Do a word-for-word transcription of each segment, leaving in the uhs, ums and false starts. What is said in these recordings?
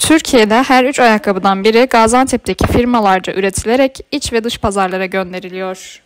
Türkiye'de her üç ayakkabıdan biri Gaziantep'teki firmalarca üretilerek iç ve dış pazarlara gönderiliyor.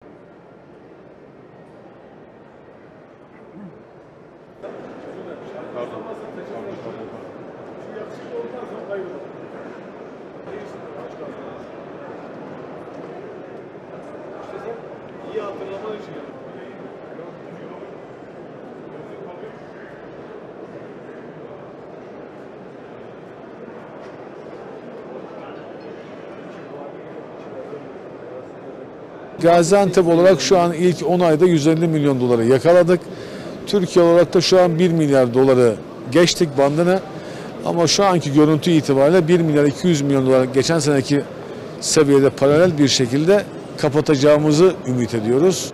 Gaziantep olarak şu an ilk on ayda yüz elli milyon doları yakaladık. Türkiye olarak da şu an bir milyar doları geçtik bandını. Ama şu anki görüntü itibariyle bir milyar iki yüz milyon dolar geçen seneki seviyede paralel bir şekilde kapatacağımızı ümit ediyoruz.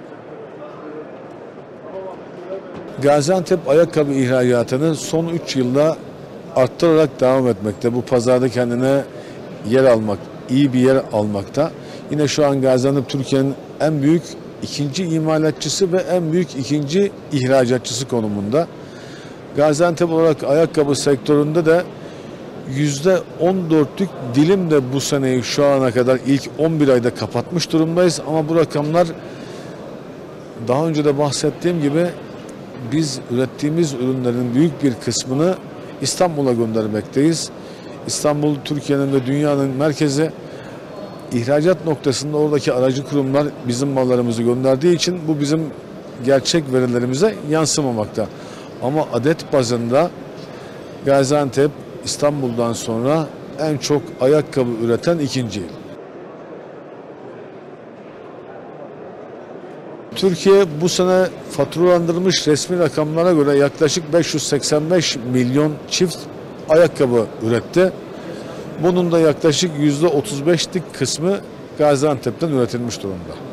Gaziantep ayakkabı ihracatını son üç yılda arttırarak devam etmekte. Bu pazarda kendine yer almak, iyi bir yer almakta. Yine şu an Gaziantep Türkiye'nin en büyük ikinci imalatçısı ve en büyük ikinci ihracatçısı konumunda. Gaziantep olarak ayakkabı sektöründe de yüzde on dörtlük dilim de bu seneyi şu ana kadar ilk on bir ayda kapatmış durumdayız. Ama bu rakamlar daha önce de bahsettiğim gibi biz ürettiğimiz ürünlerin büyük bir kısmını İstanbul'a göndermekteyiz. İstanbul Türkiye'nin ve dünyanın merkezi. İhracat noktasında oradaki aracı kurumlar bizim mallarımızı gönderdiği için bu bizim gerçek verilerimize yansımamakta. Ama adet bazında Gaziantep İstanbul'dan sonra en çok ayakkabı üreten ikinci il. Türkiye bu sene faturalandırılmış resmi rakamlara göre yaklaşık beş yüz seksen beş milyon çift ayakkabı üretti. Bunun da yaklaşık yüzde otuz beşlik kısmı Gaziantep'ten üretilmiş durumda.